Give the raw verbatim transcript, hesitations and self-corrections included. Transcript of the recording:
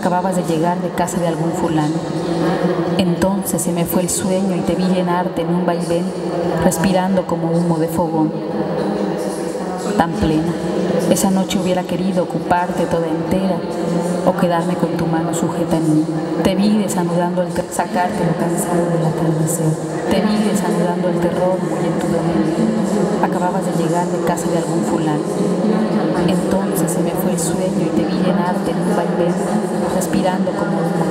Acababas de llegar de casa de algún fulano. Entonces se me fue el sueño y te vi llenarte en un vaivén, respirando como humo de fogón. Tan plena, esa noche hubiera querido ocuparte toda entera o quedarme con tu mano sujeta en mí. Te vi desanudando el terror, sacarte lo cansado del atardecer. Te vi desanudando el terror muy en tu dominio. Acababas de llegar de casa de algún fulano. Entonces se me fue el sueño y te vi llenarte en un vaivén, respirando como un